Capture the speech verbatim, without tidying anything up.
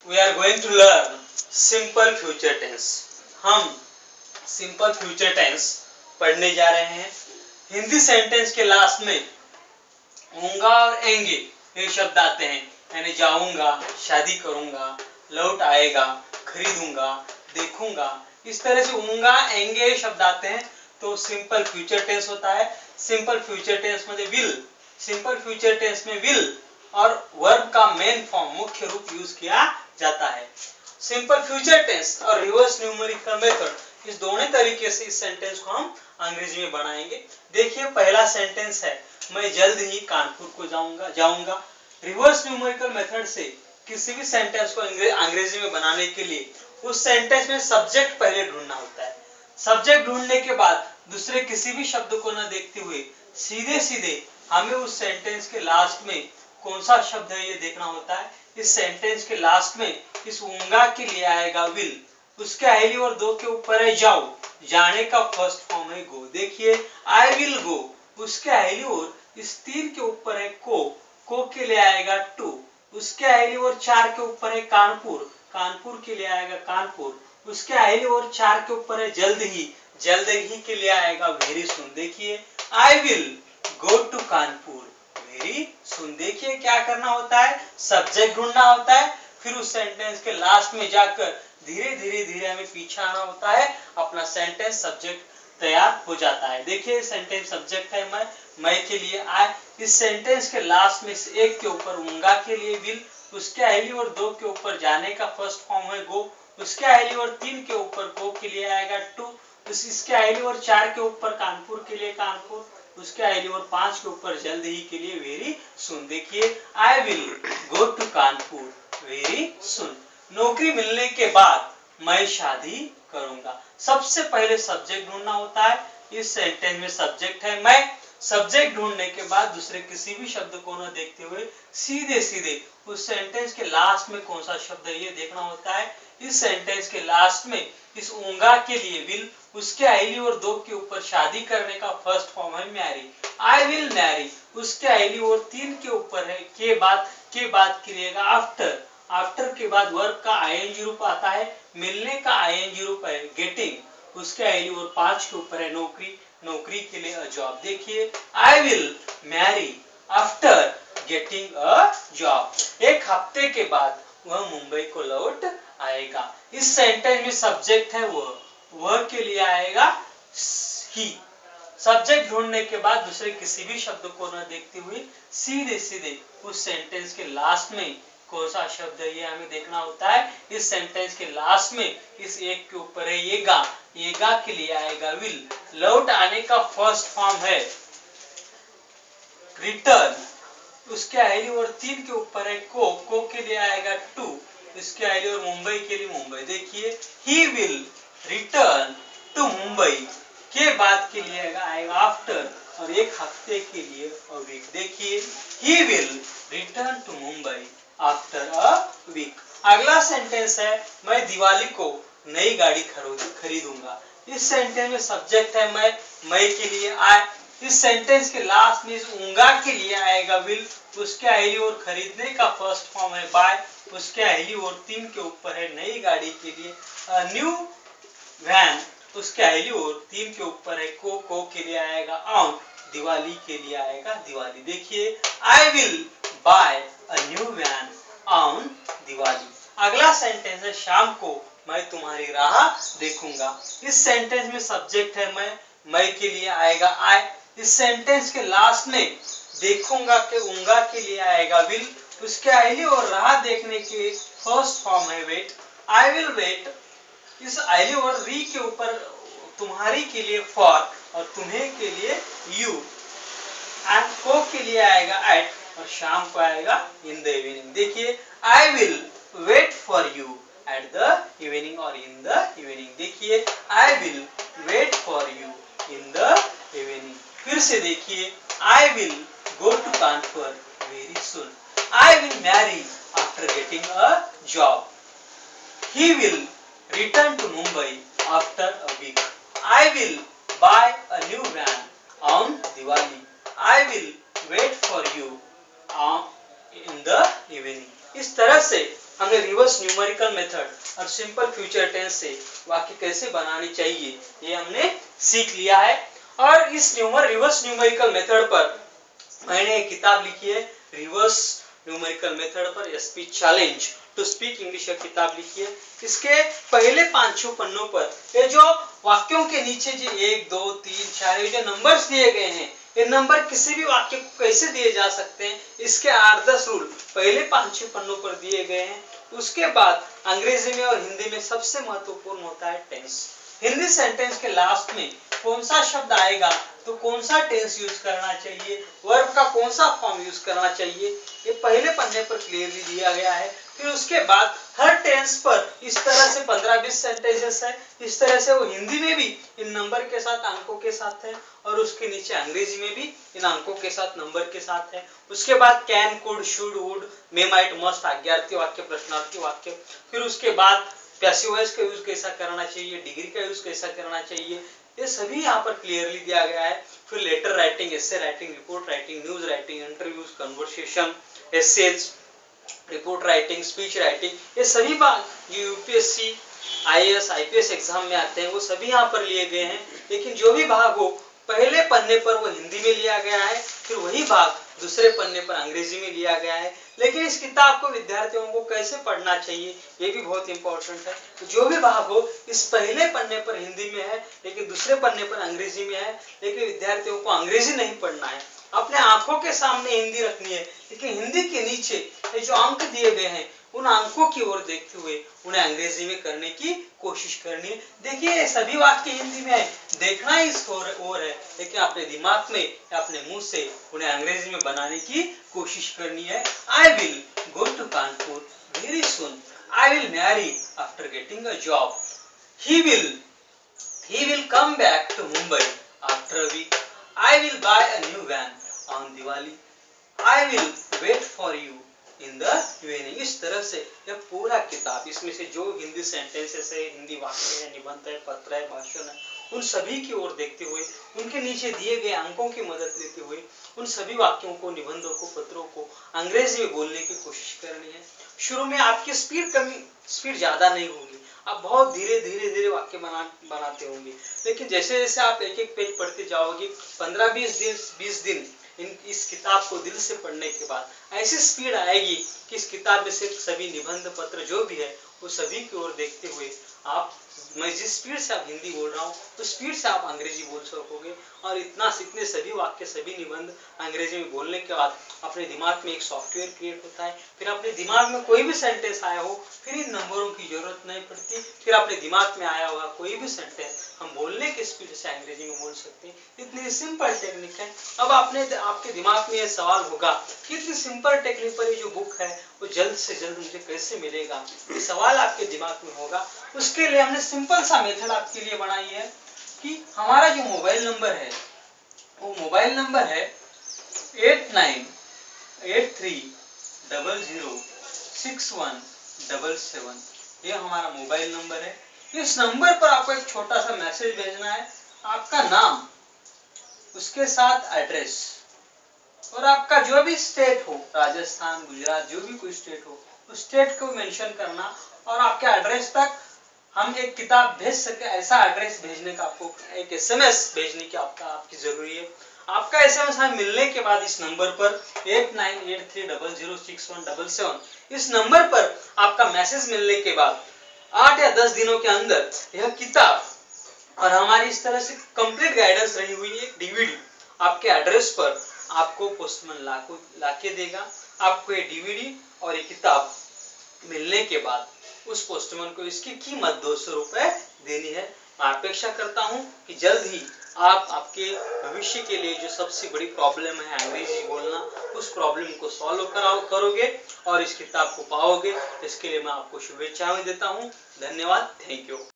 We are going to learn simple future tense. हम simple future tense पढ़ने जा रहे हैं। हिंदी सेंटेंस के लास्ट में होऊंगा और एंगे ये शब्द आते हैं, यानी जाऊंगा, शादी करूंगा, लौट आएगा, खरीदूंगा, देखूंगा, इस तरह से होऊंगा एंगे ये शब्द आते हैं तो सिंपल फ्यूचर टेंस होता है। सिंपल फ्यूचर टेंस में विल, सिंपल फ्यूचर टेंस में विल और वर्ब का मेन फॉर्म मुख्य रूप यूज किया जाता है। सिंपल फ्यूचर टेंस और रिवर्स न्यूमेरिकल मेथड, इस दोनों तरीके से इस सेंटेंस को हम अंग्रेजी में बनाएंगे। देखिए पहला सेंटेंस है, मैं जल्द ही कानपुर को जाऊंगा जाऊंगा रिवर्स न्यूमेरिकल मेथड से किसी भी सेंटेंस को अंग्रेजी में बनाने के लिए उस सेंटेंस में सब्जेक्ट पहले ढूंढना होता है। सब्जेक्ट ढूंढने के बाद दूसरे किसी भी शब्द को न देखते हुए सीधे सीधे हमें उस सेंटेंस के लास्ट में कौन सा शब्द है ये देखना होता है। इस सेंटेंस के लास्ट में इस उंगा के लिए आएगा विल, उसके अहली और दो के ऊपर है जाओ, जाने का फर्स्ट फॉर्म है गो। देखिए आई विल गो, उसके अहली और इस तीन के ऊपर है को, को के लिए आएगा टू, उसके अहली और चार के ऊपर है कानपुर, कानपुर के लिए आएगा कानपुर, उसके अहली और चार के ऊपर है जल्द ही, जल्द ही के लिए आएगा वेरी सुन। देखिए I will go to Kanpur very soon. देखिए क्या करना होता है, सब्जेक्ट ढूंढना होता है, फिर उस सेंटेंस के लास्ट में जाकर धीरे धीरे धीरे हमें पीछे आना होता है, अपना सेंटेंस सब्जेक्ट तैयार हो जाता है। देखिए सेंटेंस सब्जेक्ट है मैं, मैं के लिए आई, इस सेंटेंस के लास्ट में से एक के ऊपर उंगा के लिए विल, उसके अहली और दो के ऊपर जाने का फर्स्ट फॉर्म है गो, उसके अहली और तीन के ऊपर को के लिए आएगा टू, इसके अहली और चार के ऊपर कानपुर के लिए कानपुर, उसके अहली और पांच के ऊपर जल्द ही के लिए वेरी सुन। देखिए I will go to Kanpur very soon. नौकरी मिलने के बाद मैं शादी करूंगा। सबसे पहले सब्जेक्ट ढूंढना होता है। इस सेंटेंस में सब्जेक्ट है मैं, सब्जेक्ट ढूंढने के बाद दूसरे किसी भी शब्द को न देखते हुए सीधे सीधे उस सेंटेंस के लास्ट में कौन सा शब्द है ये देखना होता है। इस सेंटेंस के लास्ट में इस उंगा के लिए विल, उसके अहली और दो के ऊपर शादी करने का फर्स्ट फॉर्म है मैरी, आई विल मैरी, उसके अहली और तीन के ऊपर है के बाद, के बाद करिएगा आफ्टर, आफ्टर के बाद वर्ब का आईएनजी रूप आता है, मिलने का आईएनजी रूप है गेटिंग, उसके अहली और पांच के ऊपर है नौकरी, नौकरी के लिए अ जॉब। देखिए I will marry after getting a job. एक हफ्ते के बाद वह मुंबई को लौट आएगा। इस सेंटेंस में सब्जेक्ट है वह, वह के लिए आएगा ही। सब्जेक्ट ढूंढने के बाद दूसरे किसी भी शब्द को न देखते हुए सीधे सीधे उस सेंटेंस के लास्ट में कौन सा शब्द है ये हमें देखना होता है। इस सेंटेंस के लास्ट में इस एक के ऊपर है येगा, येगा के लिए आएगा विल, लौट आने का फर्स्ट फॉर्म है रिटर्न, उसके अहली और तीन के ऊपर है को, को के लिए आएगा टू, इसके अहली और मुंबई के लिए मुंबई। देखिए he will return to Mumbai के बाद के लिए आएगा आफ्टर और एक हफ्ते के लिए अ वीक। देखिए he will return to Mumbai after a week. अगला सेंटेंस है मैं दिवाली को नई गाड़ी खरीदूंगा। इस सेंटेंस में सब्जेक्ट है मैं, मैं के लिए आई, इस सेंटेंस के लास्ट में इस उंगा के लिए आएगा विल, उसके अहली और खरीदने का फर्स्ट फॉर्म है बाय, उसके अहली और तीन के ऊपर है नई गाड़ी के लिए अ न्यू वैन, उसके अहली और तीन के ऊपर है को, को के लिए आएगा ऑन, दिवाली के लिए आएगा दिवाली। देखिए I will buy a new van on Diwali. अगला सेंटेंस है शाम को मैं तुम्हारी राह देखूंगा। इस सेंटेंस में सब्जेक्ट है मैं, मैं के लिए आएगा आई, इस सेंटेंस के लास्ट में देखूंगा के उंगा के लिए आएगा विल, उसके अहली और राह देखने के फर्स्ट फॉर्म है वेट, आई विल वेट, इस अहली और री के ऊपर तुम्हारी के लिए फॉर और तुम्हें के लिए यू, एंड को के लिए आएगा एट और शाम को आएगा इन द इवनिंग। देखिए I will wait for you at the evening और इन द इवनिंग। देखिए I will wait for you in the evening. फिर से देखिए I will go to Kanpur very soon, I will marry after getting a job, he will return to Mumbai after a week, I will buy a new van on Diwali, I will wait for you on in the evening। इस तरह से हमने reverse numerical method और simple future tense से वाक्य कैसे बनानी चाहिए ये हमने सीख लिया है। और इस न्यूमर रिवर्स न्यूमेरिकल मेथड पर मैंने एक किताब लिखी है, रिवर्स न्यूमेरिकल मेथड पर SP challenge to speak English, किताब लिखी है। इसके पहले पांच छह पन्नों पर ये जो वाक्यों के नीचे जो एक दो तीन चार ये जो नंबर्स दिए गए हैं, ये नंबर किसी भी वाक्य को कैसे दिए जा सकते हैं, इसके आठ दस रूल पहले पांच छह पन्नों पर दिए गए हैं। उसके बाद अंग्रेजी में और हिंदी में सबसे महत्वपूर्ण होता है टेंस। हिंदी सेंटेंस के लास्ट में कौन सा शब्द आएगा तो कौन सा टेंस यूज करना चाहिए, वर्ब का कौन सा फॉर्म यूज करना चाहिए, ये पहले पन्ने पर क्लियरली दिया गया है। फिर उसके बाद हर टेंस पर इस तरह से पंद्रह बीस सेंटेंसेस है, इस तरह से वो हिंदी में भी इन नंबर के साथ अंकों के साथ है और उसके नीचे अंग्रेजी में भी इन अंकों के साथ नंबर के साथ है। उसके बाद can, could, should, would, may, might, must, आज्ञार्थी वाक्य, प्रश्नार्थी वाक्य। फिर उसके बाद पैसिव वॉइस का यूज कैसा करना चाहिए, डिग्री का यूज कैसा करना चाहिए, ये सभी यहाँ पर क्लियरली दिया गया है। फिर letter writing, essay writing, report writing, news writing, interviews, conversation, essays, report writing, speech writing, ये सभी बात जो यूपीएससी, आईएएस, आईपीएस एग्जाम में आते हैं वो सभी यहाँ पर लिए गए हैं। लेकिन जो भी भाग हो पहले पन्ने पर वो हिंदी में लिया गया है, फिर वही भाग दूसरे पन्ने पर अंग्रेजी में लिया गया है। लेकिन इस किताब को विद्यार्थियों को कैसे पढ़ना चाहिए ये भी बहुत इंपॉर्टेंट है। तो जो भी भाग हो इस पहले पन्ने पर हिंदी में है लेकिन दूसरे पन्ने पर अंग्रेजी में है, लेकिन विद्यार्थियों को अंग्रेजी नहीं पढ़ना है, अपने आंखों के सामने हिंदी रखनी है, लेकिन हिंदी के नीचे ये जो अंक दिए गए हैं उन अंकों की ओर देखते हुए उन्हें अंग्रेजी में करने की कोशिश करनी है। देखिए सभी वाक्य हिंदी में है, देखना ही इस ओर है, लेकिन अपने दिमाग में या अपने मुंह से उन्हें अंग्रेजी में बनाने की कोशिश करनी है। I will go to Kanpur very soon, I will marry after getting a job, he will he will come back to Mumbai after a week, I will buy a new van on Diwali. I will wait for you in the evening. इस तरह से यह पूरा किताब, इसमें से जो Hindi sentences है, हिंदी वाक्य है, निबंध है, पत्र है, भाषण है, उन सभी की ओर देखते हुए उनके नीचे दिए गए अंकों की मदद लेते हुए उन सभी वाक्यों को, निबंधों को, पत्रों को अंग्रेजी में बोलने की कोशिश करनी है। शुरू में आपकी स्पीड कमी स्पीड ज्यादा नहीं होगी, आप बहुत धीरे धीरे धीरे वाक्य बना बनाते होंगे, लेकिन जैसे जैसे आप एक एक पेज पढ़ते जाओगे, पंद्रह बीस दिन बीस दिन इन इस किताब को दिल से पढ़ने के बाद ऐसी स्पीड आएगी कि इस किताब में से सभी निबंध पत्र जो भी है वो सभी की ओर देखते हुए आप, मैं जिस स्पीड से आप हिंदी बोल रहा हूँ तो स्पीड से आप अंग्रेजी बोल सकोगे। और इतना इतने सभी वाक्य, सभी निबंध अंग्रेजी में बोलने के बाद अपने दिमाग में एक सॉफ्टवेयर क्रिएट होता है। फिर अपने दिमाग में कोई भी सेंटेंस आया हो फिर इन नंबरों की जरूरत नहीं पड़ती, फिर अपने दिमाग में आया होगा कोई भी सेंटेंस हम बोलने के स्पीड से अंग्रेजी में बोल सकते हैं। इतनी सिंपल टेक्निक है। अब आपने आपके दिमाग में ये सवाल होगा कि इतनी सिंपल टेक्निक पर ये जो बुक है वो जल्द से जल्द मुझे कैसे मिलेगा, ये सवाल आपके दिमाग में होगा। उसके लिए हमने सिंपल सा मेथड आपके लिए बनाई है कि हमारा जो मोबाइल नंबर है वो मोबाइल नंबर है eight nine eight three double zero six one double seven, ये हमारा मोबाइल नंबर है। इस नंबर पर आपको एक छोटा सा मैसेज भेजना है, आपका नाम, उसके साथ एड्रेस और आपका जो भी स्टेट हो, राजस्थान, गुजरात, जो भी कोई स्टेट हो उस स्टेट को मेंशन करना और आपके एड्रेस तक हम एक किताब भेज सके, ऐसा एड्रेस भेजने का आपको एक एसएमएस भेजने की आपका आपकी जरूरी है। आपका एसएमएस हमें मिलने के बाद इस नंबर पर eight nine eight three double zero six one double seven, इस नंबर पर आपका मैसेज मिलने के बाद आठ या दस दिनों के अंदर यह किताब और हमारी इस तरह से कंप्लीट गाइडेंस रही हुई एक डीवीडी आपके एड्रेस पर आपको पोस्टमैन लाको लाके देगा। आपको ये डीवीडी और ये किताब मिलने के बाद उस पोस्टमैन को इसकी कीमत दो सौ रुपए देनी है। मैं अपेक्षा करता हूं कि जल्द ही आप आपके भविष्य के लिए जो सबसे बड़ी प्रॉब्लम है अंग्रेजी बोलना, उस प्रॉब्लम को सॉल्व कराओ करोगे और इस किताब को पाओगे। इसके लिए मैं आपको शुभेच्छाएं देता हूं। धन्यवाद, थैंक यू।